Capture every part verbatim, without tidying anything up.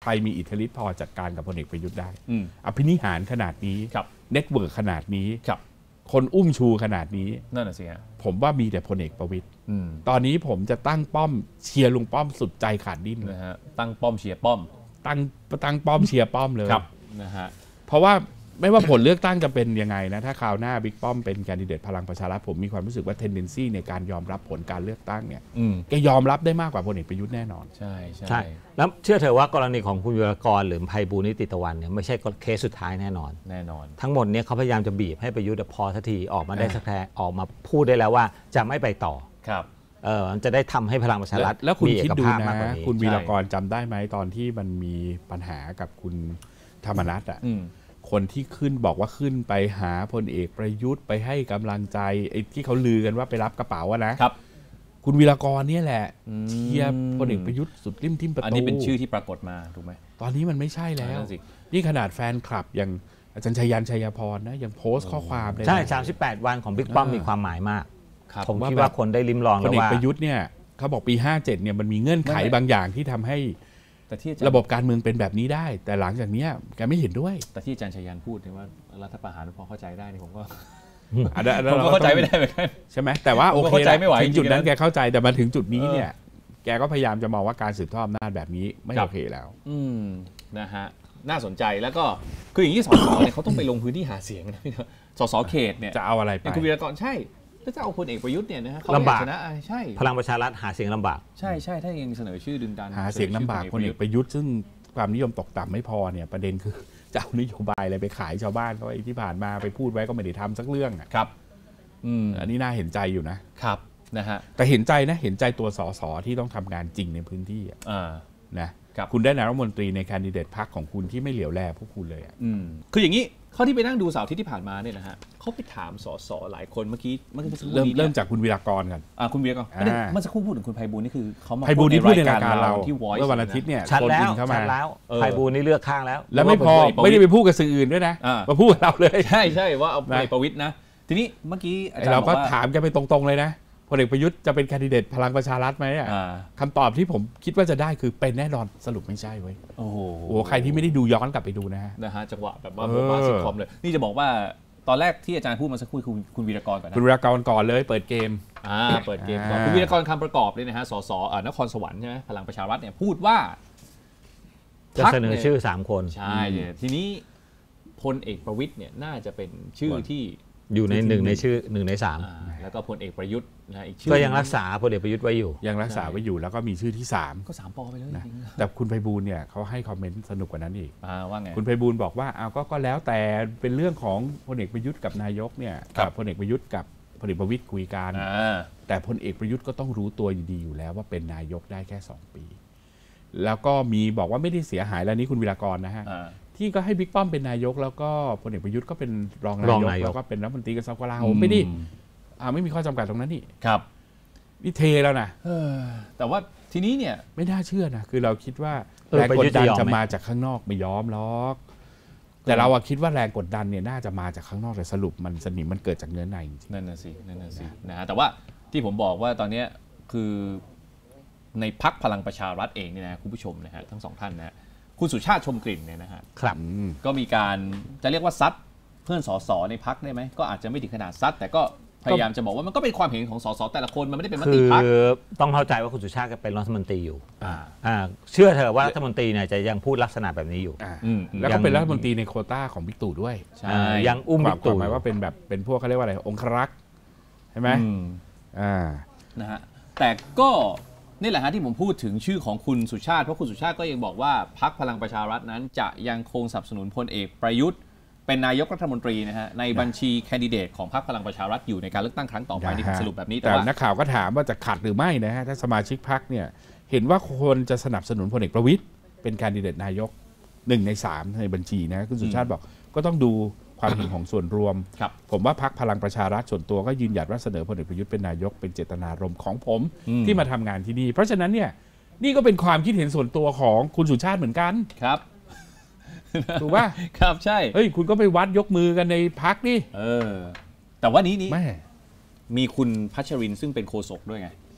รมีอิทธิฤทธิ์พอจัดการกับพลเอกประยุทธ์ได้อภินิหารขนาดนี้เน็ตเวิร์กขนาดนี้คนอุ้มชูขนาดนี้นั่นแหละสิฮะผมว่ามีแต่พลเอกประวิตรตอนนี้ผมจะตั้งป้อมเชียร์ลุงป้อมสุดใจขาดดิ้นนะฮะตั้งป้อมเชียร์ป้อมตั้งตั้งป้อมเชียร์ป้อมเลยนะฮะเพราะว่าไม่ว่าผลเลือกตั้งจะเป็นยังไงนะถ้าคราวหน้าบิ๊กป้อมเป็นแคนดิเดตพลังประชารัฐผมมีความรู้สึกว่าเทนเดนซีในการยอมรับผลการเลือกตั้งเนี่ยแกยอมรับได้มากกว่าพลเอกประยุทธ์แน่นอนใช่ใช่แล้วเชื่อเถอะว่ากรณีของคุณวีรกรหรือไพบูลย์นิติตะวันเนี่ยไม่ใช่เคสสุดท้ายแน่นอนแน่นอนทั้งหมดเนี่ยเขาพยายามจะบีบให้ประยุทธ์พอสักทีออกมาได้สักแท้ออกมาพูดได้แล้วว่าจะไม่ไปต่อครับเออจะได้ทำให้พลังประชารัฐแล้วคุณคิดดูนะคุณวีรกรจำได้ไหมตอนที่มันมีปัญหากับคุณธรรมนัสอ่ะคนที่ขึ้นบอกว่าขึ้นไปหาพลเอกประยุทธ์ไปให้กำลังใจไอ้ที่เขาลือกันว่าไปรับกระเป๋าอะนะครับคุณวีรกรเนี่ยแหละเชียร์พลเอกประยุทธ์สุดริมทิ่มประตูอันนี้เป็นชื่อที่ปรากฏมาถูกไหมตอนนี้มันไม่ใช่แล้วนี่ขนาดแฟนคลับอย่างอาจารย์ชัยยันชัยพรนะยังโพสต์ข้อความเลยใช่สามสิบแปดวันของบิ๊กป้อมมีความหมายมากผมคิดว่าคนได้ลิ้มลองแล้วว่าพลเอกประยุทธ์เนี่ยเขาบอกปีห้าเจ็ดเนี่ยมันมีเงื่อนไขบางอย่างที่ทำให้ระบบการเมืองเป็นแบบนี้ได้แต่หลังจากนี้แกไม่เห็นด้วยแต่ที่อาจารย์ชัยยันพูดว่ารัฐประหารพอเข้าใจได้นี่ผมก็ผมก็เข้าใจไม่ได้เหมือนกันใช่ไหมแต่ว่าโอเคถึงจุดนั้นแกเข้าใจแต่มาถึงจุดนี้เนี่ยแกก็พยายามจะมองว่าการสืบทอดอำนาจแบบนี้ไม่โอเคแล้วอืมนะฮะน่าสนใจแล้วก็คืออย่างที่สสเนี่ยเขาต้องไปลงพื้นที่หาเสียงนะพี่สสเขตเนี่ยจะเอาอะไรไปคุณวีรกรใช่ถ้าจะเอาพลเอกประยุทธ์เนี่ยนะฮะเขาลำบากชนะใช่พลังประชารัฐหาเสียงลำบากใช่ใช่ถ้ายังเสนอชื่อดึงดันหาเสียงลำบากพลเอกประยุทธ์ซึ่งความนิยมตกต่ำไม่พอเนี่ยประเด็นคือจะเอานโยบายอะไรไปขายชาวบ้านเขาไอ้ที่ผ่านมาไปพูดไว้ก็ไม่ได้ทำสักเรื่องครับอืมอันนี้น่าเห็นใจอยู่นะครับนะฮะแต่เห็นใจนะเห็นใจตัวสสที่ต้องทำงานจริงในพื้นที่อ่านะคุณได้นายรัฐมนตรีในแคนดิเดตพรรคของคุณที่ไม่เหลียวแลพวกคุณเลยอ่ะอืมคืออย่างนี้เขาที่ไปนั่งดูเสาร์อาทิตย์ที่ผ่านมาเนี่ยนะฮะเขาไปถามสสหลายคนเมื่อกี้เมื่อกี้เริ่มเริ่มจากคุณวีรกรกันอ่าคุณวีรกรเมื่อสักครู่พูดถึงคุณไพบูลย์นี่คือเขามาไพบูลย์นี่พูดในรายการเราที่เมื่อวันอาทิตย์เนี่ยชัดแล้วชัดแล้วไพบูลย์นี่เลือกข้างแล้วแล้วไม่พอไม่ได้ไปพูดกับสื่ออื่นด้วยนะมาพูดกับเราเลยใช่ใช่ว่าเอาพลเอกประวิตรนะทีนี้เมื่อกี้เราก็ถามกันไปตรงๆเลยนะพลเอกประยุทธ์จะเป็นแคนดิเดตพลังประชารัฐไหมอ่ะคำตอบที่ผมคิดว่าจะได้คือเป็นแน่นอนสรุปไม่ใช่เว้ยโอ้โหใครที่ไม่ได้ดูย้อนกลับไปดูนะฮะนะฮะจังหวะแบบว่าโบบาซิคอมเลยนี่จะบอกว่าตอนแรกที่อาจารย์พูดมาสักครู่คุณคุณวีรกรก่อนนะคุณวีรกรก่อนเลยเปิดเกมอ่าเปิดเกมก่อนคุณวีรกรคำประกอบเลยนะฮะสสนครสวรรค์ใช่ไหมพลังประชารัฐเนี่ยพูดว่าจะเสนอชื่อสามคนใช่ทีนี้พลเอกประวิตรเนี่ยน่าจะเป็นชื่อที่อยู่ในหนึ่งในชื่อหนึ่งในสามแล้วก็พลเอกประยุทธ์นะอีกชื่อก็ยังรักษาพลเอกประยุทธ์ไว้อยู่ยังรักษาไว้อยู่แล้วก็มีชื่อที่สามก็สามปอไปเลยแต่คุณไพบูลย์เนี่ยเขาให้คอมเมนต์สนุกกว่านั้นอีกว่าไงคุณไพบูลย์บอกว่าเอาก็ก็แล้วแต่เป็นเรื่องของพลเอกประยุทธ์กับนายกเนี่ยกับพลเอกประยุทธ์กับพลเอกประวิตรคุยกันแต่พลเอกประยุทธ์ก็ต้องรู้ตัวดีอยู่แล้วว่าเป็นนายกได้แค่สองปีแล้วก็มีบอกว่าไม่ได้เสียหายแล้วนี้คุณวีรกรนะฮะที่ก็ให้บิ๊กป้อมเป็นนายกแล้วก็พลเอกประยุทธ์ก็เป็นรองนายกแล้วก็เป็นรัฐมนตรีกระทรวงกลาโหมไม่ได้ไม่มีข้อจำกัดตรงนั้นนี่ครับนี่เทแล้วนะแต่ว่าทีนี้เนี่ยไม่น่าเชื่อนะคือเราคิดว่าแรงกดดันจะมาจากข้างนอกไม่ยอมหรอกแต่เราคิดว่าแรงกดดันเนี่ยน่าจะมาจากข้างนอกแต่สรุปมันสนิมมันเกิดจากเนื้อในจริงนั่นน่ะสินั่นน่ะสินะแต่ว่าที่ผมบอกว่าตอนนี้คือในพรรคพลังประชารัฐเองเนี่ยนะคุณผู้ชมนะฮะทั้งสองท่านนะคุณสุชาติชมกลิ่นเนี่ยนะฮะครับก็มีการจะเรียกว่าซัดเพื่อนสสในพรรคได้ไหมก็อาจจะไม่ถึงขนาดซัดแต่ก็พยายามจะบอกว่ามันก็เป็นความเห็นของสสแต่ละคนมันไม่ได้เป็นมติพรรคคือต้องเข้าใจว่าคุณสุชาติเป็นรัฐมนตรีอยู่อ่าเชื่อเถอะว่ารัฐมนตรีเนี่ยจะยังพูดลักษณะแบบนี้อยู่แล้วก็เป็นรัฐมนตรีในโควต้าของบิ๊กตู่ด้วยใช่ยังอุ้มบิ๊กตู่หมายว่าเป็นแบบเป็นพวกเขาเรียกว่าอะไรองครักษ์ใช่ไหมอ่านะฮะแต่ก็นี่แหละฮะที่ผมพูดถึงชื่อของคุณสุชาติเพราะคุณสุชาติก็ยังบอกว่าพรรคพลังประชารัฐนั้นจะยังคงสนับสนุนพลเอกประยุทธ์เป็นนายกรัฐมนตรีนะฮะในบัญชีแคนดิเดตของพรรคพลังประชารัฐอยู่ในการเลือกตั้งครั้งต่อไปนี่ผมสรุปแบบนี้แต่นักข่าวก็ถามว่าจะขัดหรือไม่นะฮะถ้าสมาชิกพรรคเนี่ยเห็นว่าคนจะสนับสนุนพลเอกประวิตรเป็นแคนดิเดตนายกหนึ่งในสามในบัญชีนะคุณสุชาติบอกก็ต้องดูความเห็นของส่วนรวมผมว่าพรรคพลังประชารัฐส่วนตัวก็ยืนหยัดว่าเสนอพลเอกประยุทธ์เป็นนายกเป็นเจตนารมณ์ของผมที่มาทำงานที่นี่เพราะฉะนั้นเนี่ยนี่ก็เป็นความคิดเห็นส่วนตัวของคุณสุชาติเหมือนกันครับถูกป่ะครับใช่เฮ้ยคุณก็ไปวัดยกมือกันในพรรคดิเออแต่ว่านี้นี้มีคุณพัชรินทร์ซึ่งเป็นโฆษกด้วยไงโฆ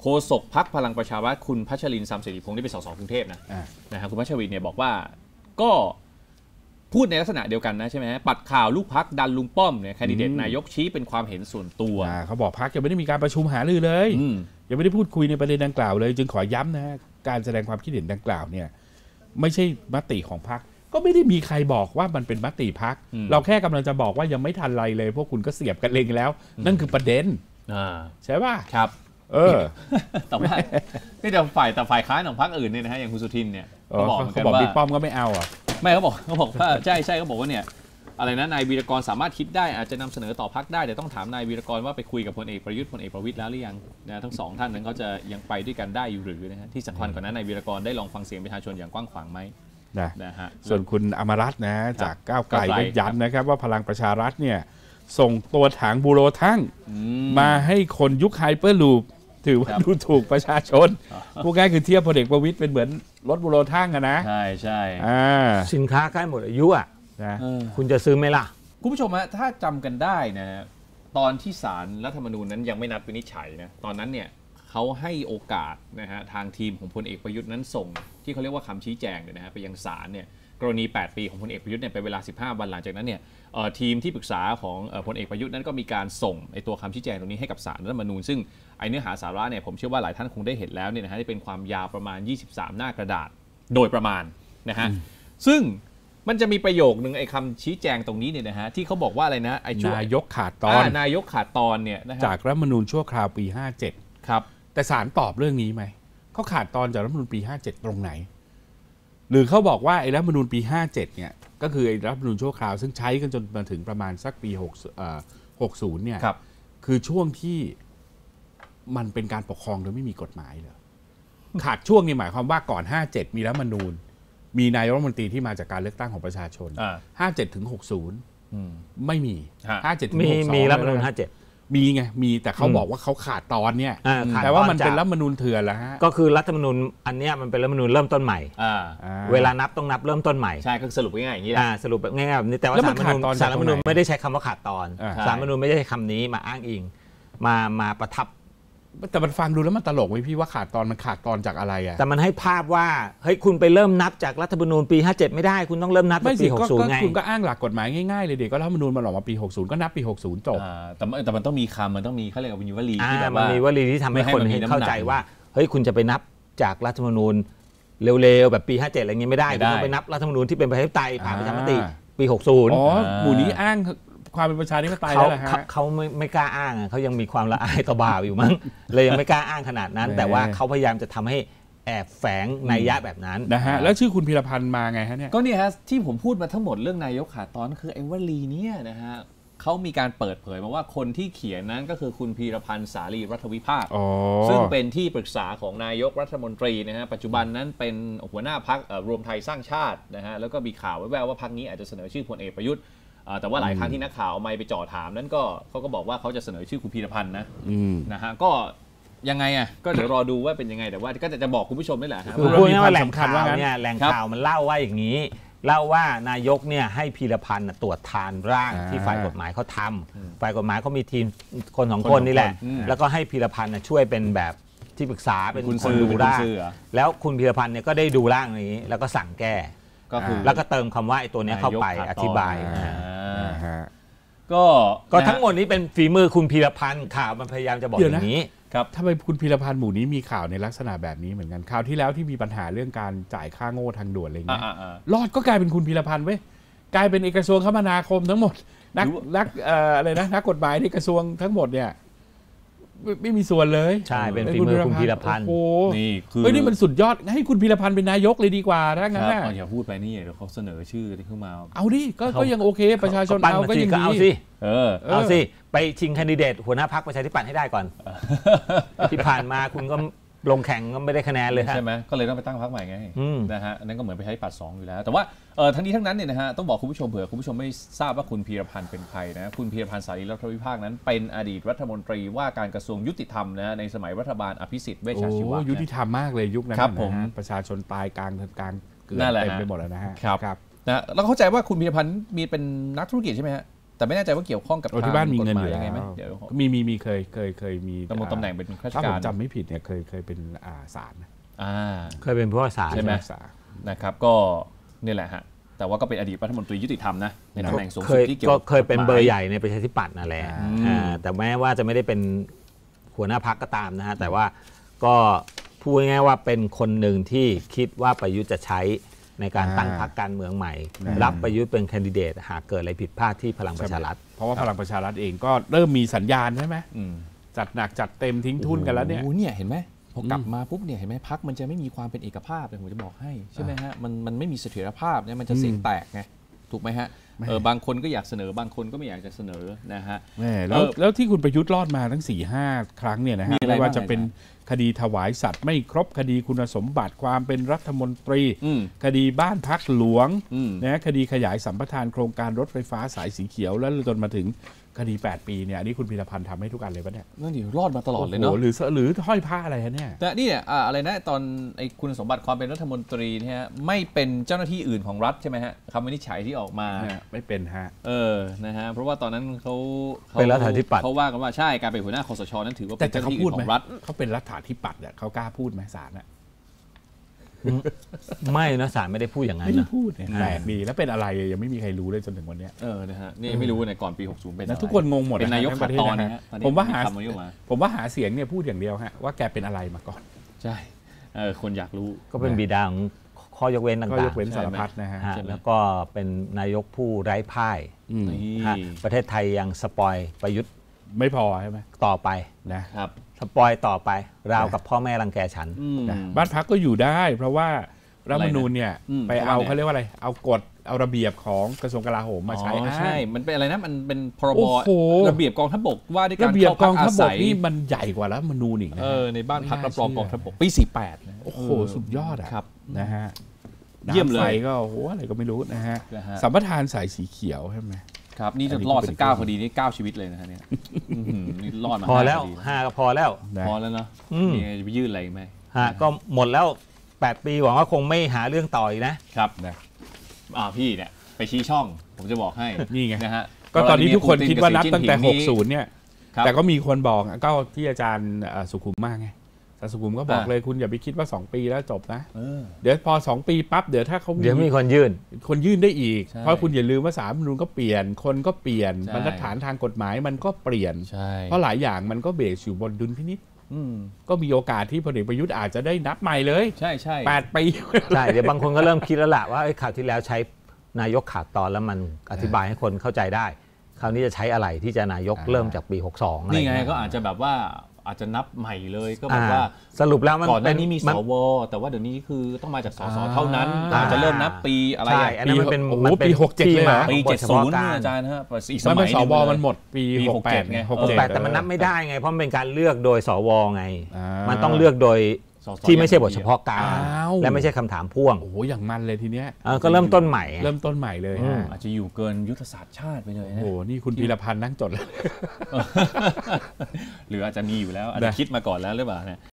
โฆษกพรรคพลังประชารัฐคุณพัชรินทร์ ซำ สิริพงษ์ที่เป็นสสกรุงเทพนะนะฮะคุณพัชรินทร์เนี่ยบอกว่าก็พูดในลักษณะเดียวกันนะใช่ไหมปัดข่าวลูกพรรคดันลุงป้อมเนี่ยแคนดิเดตนายกชี้เป็นความเห็นส่วนตัวเขาบอกพรรคยังไม่ได้มีการประชุมหารือเลยยังไม่ได้พูดคุยในประเด็นดังกล่าวเลยจึงขอย้ำนะการแสดงความคิดเห็นดังกล่าวเนี่ยไม่ใช่มติของพรรคก็ไม่ได้มีใครบอกว่ามันเป็นมติพรรคเราแค่กำลังจะบอกว่ายังไม่ทันไรเลยพวกคุณก็เสียบกันเองแล้วนั่นคือประเด็นใช่ป่ะครับเออแต่ว่านี่แต่ฝ่ายแต่ฝ่ายค้านของพรรคอื่นเนี่ยนะฮะอย่างคุณสุทินเนี่ยเขาบอกเขาบอกบิ๊กป้อมก็ไม่เอาอ่ะไม่เขาบอกเขาบอกว่าใช่ใช่เขาบอกว่าเนี่ยอะไรนะนายวีรกรสามารถคิดได้อาจจะนำเสนอต่อพรรคได้แต่ต้องถามนายวีรกรว่าไปคุยกับพลเอกประยุทธ์พลเอกประวิตรแล้วหรือยังนะทั้งสองท่านนั้นเขาจะยังไปด้วยกันได้อยู่หรือนะฮะที่สำคัญกว่านั้นนายวีรกรได้ลองฟังเสียงประชาชนอย่างกว้างขวางไหมนะนะฮะส่วนคุณอมรัตน์นะจากก้าวไกลก็ย้ำนะครับว่าพลังประชารัฐเนี่ยส่งตัวถังบูโรทั้งมาให้คนยุคไฮเปอร์ลูปถือว่าดูถูกประชาชนพูดง่ายคือเทียบพลเอกประวิตรเป็นเหมือนรถบูโรทั้งอะนะใช่ใช่สินค้าใกล้หมดอายุอ่ะนะคุณจะซื้อไหมล่ะคุณผู้ชมฮะถ้าจำกันได้นะตอนที่ศาลรัฐธรรมนูญนั้นยังไม่นัดวินิจฉัยนะตอนนั้นเนี่ยเขาให้โอกาสนะฮะทางทีมของพลเอกประยุทธ์นั้นส่งที่เขาเรียกว่าคำชี้แจงเนี่ยนะฮะไปยังศาลเนี่ยกรณีแปดปีของพลเอกประยุทธ์เนี่ยเป็นเวลาสิบห้าวันหลังจากนั้นเนี่ยทีมที่ปรึกษาของพลเอกประยุทธ์นั้นก็มีการส่งไอ้ตัวคำชี้แจงตรงนี้ให้กับศาลรัฐธรรมนูญซึ่งไอ้เนื้อหาสาระเนี่ยผมเชื่อว่าหลายท่านคงได้เห็นแล้วเนี่ยนะฮะที่เป็นความยาวประมาณยี่สิบสามหน้ากระดาษโดยประมาณนะฮะซึ่งมันจะมีประโยคนึงไอ้คำชี้แจงตรงนี้เนี่ยนะฮะที่เขาบอกว่าอะไรนะไอ้นายกขาดตอนนายกขาดตอนเนี่ยนะจากรัฐธรรมนูญชั่วคราวปีห้าเจ็ดครับแต่ศาลตอบเรื่องนี้ไหมเขาขาดตอนจากรัฐธรรมนูญปีห้าเจ็ดตรงไหนหรือเขาบอกว่าไอ้รัฐธรรมนูญปีห้าเจ็ดเนี่ยก็คือไอ้รัฐธรรมนูญชั่วคราวซึ่งใช้กันจนมาถึงประมาณสักปีหกสิบเนี่ยคือช่วงที่มันเป็นการปกครองโดยไม่มีกฎหมายเลยขาดช่วงนี่หมายความว่าก่อนห้าเจ็ดมีรัฐธรรมนูญมีนายกรัฐมนตรีที่มาจากการเลือกตั้งของประชาชนห้าเจ็ดถึงหกสิบไม่มีห้าเจ็ดถึงหกสิบมีรัฐธรรมนูญห้าเจ็ดมีไงมีแต่เขาบอกว่าเขาขาดตอนเนี่ยแต่ว่ามันเป็นรัฐธรรมนูญเถื่อนแล้วฮะก็คือรัฐธรรมนูญอันนี้มันเป็นรัฐธรรมนูญเริ่มต้นใหม่เวลานับต้องนับเริ่มต้นใหม่ใช่ก็สรุปง่ายๆอย่างนี้แหละสรุปง่ายๆแบบนี้แต่ว่าศาลรัฐธรรมนูญศาลรัฐธรรมนูญไม่ได้ใช้คำว่าขาดตอนศาลรัฐธรรมนูญไม่ได้ใช้คำนี้มาอ้างอิงมามาประทับแต่มันฟังดูแล้วมันตลกไหมพี่ว่าขาดตอนมันขาดตอนจากอะไรอ่ะแต่มันให้ภาพว่าเฮ้ยคุณไปเริ่มนับจากรัฐธรรมนูญปีห้าเจ็ดไม่ได้คุณต้องเริ่มนับจากปีหกสิบไงคุณก็อ้างหลักกฎหมายง่ายๆเลยเด็กก็รัฐธรรมนูญมันออกมาปีหกสิบก็นับปีหกสิบจบแต่แต่มันต้องมีคำมันต้องมีเขาเรียกว่ามีวลีที่แบบว่ามีวลีที่ทำให้คนเข้าใจว่าเฮ้ยคุณจะไปนับจากรัฐธรรมนูญเร็วๆแบบปีห้าเจ็ดอะไรเงี้ยไม่ได้คุณต้องไปนับรัฐธรรมนูญที่เป็นประชาธิปไตยผ่านประชามติปีหกสิบอ๋อหมู่นี้อ้างความเป็นประชาธิปไตยแล้วฮะเขาไม่ไม่กล้าอ้างเขายังมีความละอายต่อบาปอยู่มั้งเลยยังไม่กล้าอ้างขนาดนั้นแต่ว่าเขาพยายามจะทำให้แอบแฝงนัยยะแบบนั้นนะฮะแล้วชื่อคุณพีรพันธ์มาไงฮะเนี่ยก็เนี่ยฮะที่ผมพูดมาทั้งหมดเรื่องนายกขาดตอนคือไอ้วลีเนี่ยนะฮะเขามีการเปิดเผยมาว่าคนที่เขียนนั้นก็คือคุณพีรพันธ์สาลีรัฐวิภาคซึ่งเป็นที่ปรึกษาของนายกรัฐมนตรีนะฮะปัจจุบันนั้นเป็นหัวหน้าพรรครวมไทยสร้างชาตินะฮะแล้วก็มีข่าวแว่วๆว่าพรรคนี้อาจจะเสนอชื่อพลเอกประยุทธ์แต่ว่าหลายครั้งที่นักข่าวเอาไมค์ไปจ่อถามนั้นก็เขาก็บอกว่าเขาจะเสนอชื่อคุณพีรพันธ์นะนะฮะก็ยังไงอ่ะก็เดี๋ยวรอดูว่าเป็นยังไงแต่ว่าก็จะบอกคุณผู้ชมนี่แหละคือพูดง่ายๆว่าแหล่งข่าวเนี่ยแหล่งข่าวมันเล่าว่าอย่างนี้เล่าว่านายกเนี่ยให้พีรพันธ์ตรวจทานร่างที่ฝ่ายกฎหมายเขาทำฝ่ายกฎหมายเขามีทีมคนสองคนนี่แหละแล้วก็ให้พีรพันธ์ช่วยเป็นแบบที่ปรึกษาเป็นคนดูร่างแล้วคุณพีรพันธ์เนี่ยก็ได้ดูร่างนี้แล้วก็สั่งแก้แล้วก็เติมคำว่าไอ้ตัวนี้เข้าไปอธิบายก็ก็ทั้งหมดนี้เป็นฝีมือคุณพีรพันธ์ข่าวมันพยายามจะบอกอย่างนี้ครับถ้าไปคุณพีรพันธ์หมู่นี้มีข่าวในลักษณะแบบนี้เหมือนกันข่าวที่แล้วที่มีปัญหาเรื่องการจ่ายค่าโง่ทางด่วนอะไรเงี้ยรอดก็กลายเป็นคุณพีรพันธ์เว้ยกลายเป็นกระทรวงคมนาคมทั้งหมดนักนักอะไรนะนักกฎหมายที่กระทรวงทั้งหมดเนี่ยไม่มีส่วนเลยใช่เป็นฝีมือคุณพีรพันธ์นี่คือนี่มันสุดยอดให้คุณพีรพันธ์เป็นนายกเลยดีกว่าถ้างั้นนะอย่าพูดไปนี่เดี๋ยวเขาเสนอชื่อที่ขึ้นมาเอาดิก็ยังโอเคประชาชนเอาก็ยังดีเอาสิเออเอาสิไปชิงแคนดิเดตหัวหน้าพรรคประชาธิปัตย์ให้ได้ก่อนที่ผ่านมาคุณก็ลงแข่งก็ไม่ได้คะแนนเลยใช่ไหมก็เลยต้องไปตั้งพรรคใหม่ไงนะฮะนั่นก็เหมือนไปใช้ปัดสองอยู่แล้วแต่ว่าทั้งนี้ทั้งนั้นเนี่ยนะฮะต้องบอกคุณผู้ชมเผื่อคุณผู้ชมไม่ทราบว่าคุณพีรพันธ์เป็นใครนะคุณพีรพันธ์สารีรัฐวิภาคนั้นเป็นอดีตรัฐมนตรีว่าการกระทรวงยุติธรรมนะในสมัยรัฐบาลอภิสิทธิ์เวชชาชีวะยุติธรรมมากเลยยุคนั้นครับผมประชาชนตายกลางกลางเกลือเต็มไปหมดแล้วนะฮะครับนะแล้วเข้าใจว่าคุณพีรพันธ์มีเป็นนักธุรกิจใช่ไหมฮะแต่ไม่แน่ใจว่าเกี่ยวข้องกับที่บ้านมีเงินอยู่ยัแล้วไงไหมเดี๋ยวมีมีมีเคยเคยเคยมีตำแหน่งตำแหน่งเป็นข้าราชถ้าผการมจำไม่ผิดเนี่ยเคยเคยเป็นอาศาลอ่าเคยเป็นผู้ว่าศาลใช่ไหมศาลนะครับก็นี่แหละฮะแต่ว่าก็เป็นอดีตรัฐมนตรียุติธรรมนะในตำแหน่งสูงเคสุดยที่เกี่ยวก็กับเคยเป็นเบอร์ใหญ่ในประชาธิปัตย์นั่นแหละอืมอ่าแต่แม้ว่าจะไม่ได้เป็นหัวหน้าพรรคก็ตามนะฮะแต่ว่าก็พูดง่ายๆว่าเป็นคนหนึ่งที่คิดว่าประยุทธ์จะใช้ในการตั้งพรรคการเมืองใหม่ รับประยุทธ์เป็นแคนดิเดตหากเกิดอะไรผิดพลาดที่พลังประชารัฐเพราะว่าพลังประชารัฐเองก็เริ่มมีสัญญาณใช่ไหมอืมจัดหนักจัดเต็มทิ้งทุนกันแล้วเนี่ยโอ้โหเนี่ยเห็นไหมพอกลับมาปุ๊บเนี่ยเห็นไหมพรรคมันจะไม่มีความเป็นเอกภาพเลยผมจะบอกให้ใช่ไหมฮะมันมันไม่มีเสถียรภาพเนี่ยมันจะเสียงแตกไงถูกไหมฮะเออบางคนก็อยากเสนอบางคนก็ไม่อยากจะเสนอนะฮะแม่แล้วเออแล้วที่คุณประยุทธ์รอดมาทั้ง4ี่ห้าครั้งเนี่ยนะมีฮะอะไรไม่ว่าบ้างจะเป็นคดีถวายสัตว์ไม่ครบคดีคุณสมบัติความเป็นรัฐมนตรีอืมคดีบ้านพักหลวงอืมนะคดีขยายสัมปทานโครงการรถไฟฟ้าสายสีเขียวแล้วจนมาถึงคดีแปดปีเนี่ยอันนี้คุณพีรพันธ์ทำให้ทุกอันเลยปะเนี่ยนั่นดิรอดมาตลอดเลยเนาะโโหหรือหรือห้อยผ้าอะไรฮะเนี่ยแต่นี่เนี่ยอ่าอะไรนะตอนไอ้คุณสมบัติความเป็นรัฐมนตรีเนี่ยฮะไม่เป็นเจ้าหน้าที่อื่นของรัฐใช่ไหมฮะคำวินิจฉัยที่ออกมาไม่เป็นฮะเออนะฮะเพราะว่าตอนนั้นเขาขาเป็นรัฐาธิปัตย์เขาว่ากันว่าใช่การเป็นหัวหน้าคสชนั้นถือว่าแต่เป็นแต่เจ้าหน้าเขาที่พูอื่ดนไหขมองรัฐเขาเป็นรัฐาธิปัตย์เนี่ยเขากล้าพูดไหมศาลน่ะไม่นะศาลไม่ได้พูดอย่างนั้นไม่ได้นะพูดเนี่ยอ่าแปลกดีแล้วเป็นอะไรยังไม่มีใครรู้เลยจนถึงวันเนี้ยเออนะฮะนี่ไม่รู้ในก่อนปีหกสิบเป็นนะอะไรทุกคนงงหมดเป็นนายกทั้งขาดตอนปนะระเทศฮะตอนผมว่าหาคำนี้ออกมาผมว่าหาเสียงเนี่ยพูดอย่างเดียวฮะว่าแกเป็นอะไรมาก่อนใช่เออคนอยากรู้ก็เป็นบิดาของข้อยกเว้นต่างก็ๆยกเว้นสารพัดนะฮะฮะใช่ไหมแล้วก็เป็นนายกผู้ไร้พ่ายอืมนี่ฮะประเทศไทยยังสปอยประยุทธ์ไม่พอใช่ไหมต่อไปนะครับสปอยต่อไปราวกับพ่อแม่รังแกฉันอืมนะบ้านพักก็อยู่ได้ เพราะว่ารัฐธรรมนูญเนี่ยอืมไปเอาเพราะว่าไงเขาเรียกว่าอะไรเอากฎเอาระเบียบของกระทรวงกลาโหมมาใช้อ๋อให้ใช่ มันเป็นอะไรนะ มันเป็นพรบโอ้โหระเบียบกองทัพบกว่าด้วยการระเบียบกองทัพบเข้าพักอาศัยนี่มันใหญ่กว่ารัฐธรรมนูญอีกนะเออในบ้านพักไม่น่ารับรองเชื่อกองทัพบกปีสี่แปดนะโอ้โหสุดยอดอ่ะครับนะฮะเยี่ยมเลยน้ำไฟก็โอ้โหอะไรก็ไม่รู้นะฮะนะฮะสัมปทานสายสีเขียวใช่ไหมครับ นี่อัจะนนี้รอดก็เป็นสักเก้าอีกคดีนี่เก้าชีวิตเลยนะฮะเนี่ยอื้อหือนี่รอดมาพอแล้วห้าคดีห้าก็พอแล้วนะพอแล้วเนาะอืมมีอะไรจะไปยื่นอะไรอีกไหมฮะก็หมดแล้วแปดปีหวังว่าคงไม่หาเรื่องต่ออีกนะครับนะอ่าพี่เนี่ยไปชี้ช่อง ผมจะบอกให้นี่ไงนะฮะก็ตอนนี้ทุกคนคิดว่านับตั้งแต่วลาดิเมียร์ปูตินกับสีจิ้นผิงหกสิบ เนี่ยครับแต่ก็มีคนบอกก็ที่อาจารย์เอ่อสุขุมมากไงอาจารย์สุขุมก็บอกอ่าเลยคุณอย่าไปคิดว่าสองปีแล้วจบนะเออเดี๋ยวพอสองปีปั๊บเดี๋ยวถ้าเขาเดี๋ยวมีคนยื่นคนยื่นได้อีกใช่เพราะคุณอย่าลืมว่าสามนูนก็เปลี่ยน คนก็เปลี่ยนใช่บรรทัดฐานทางกฎหมายมันก็เปลี่ยนใช่เพราะหลายอย่างมันก็เบสอยู่บนดุลพินิจอืมก็มีโอกาสที่พลเอกประยุทธ์อาจจะได้นับใหม่เลยใช่ใช่แปดปีใช่ เดี๋ยวบางคนก็เริ่มคิดแล้วล่ะว่าเอ้ยข่าวที่แล้วใช้นายกขาดตอนแล้วมันอธิบายให้คนเข้าใจได้ คราวนี้จะใช้อะไรที่จะนายกอ่าเริ่มจากปีหกสองอะไรนี่ไงเงี้ยก็อาจจะแบบว่าอาจจะนับใหม่เลยก็แบบอ่าว่าสรุปแล้วมันก่อนหน้านี้มีสมันวแต่ว่าเดี๋ยวนี้คือต้องมาจากสสอ่าเท่านั้นอาจจะเริ่มนับปีอะไรใช่อะอันนั้นมันเป็นโอ้โหมันเป็นปีหกเจ็ดที่เลยเหรอมาปีของบเจ็ทดเฉศูพาะนย์การอาจารย์ฮะอีกสมันมัเป็ยนหสนึ่งวเลยมันหมดปีปีหกแปดหกเจ็ดไงหกหกเจ็ดแปดแต่มันนับไม่ได้ไง เพราะมันเป็นการเลือกโดยสวไงอ่ามันต้องเลือกโดยสสที่ไม่ใช่บทเฉพาะการอ้าวและไม่ใช่คำถามพ่วงโอ้โหอย่างมันเลยทีเนี้ยเออก็เริ่มต้นใหม่ไงเริ่มต้นใหม่เลยอืมฮะอาจจะอยู่เกินยุทธศาสตร์ชาติไปเลยโอ้นะโหนี่คุณพีรพันธ์นั่งจดแล้วหรืออาจจะมีอยู่แล้วอาจจะนะคิดมาก่อนแล้วหรือเปล่าเนี่ย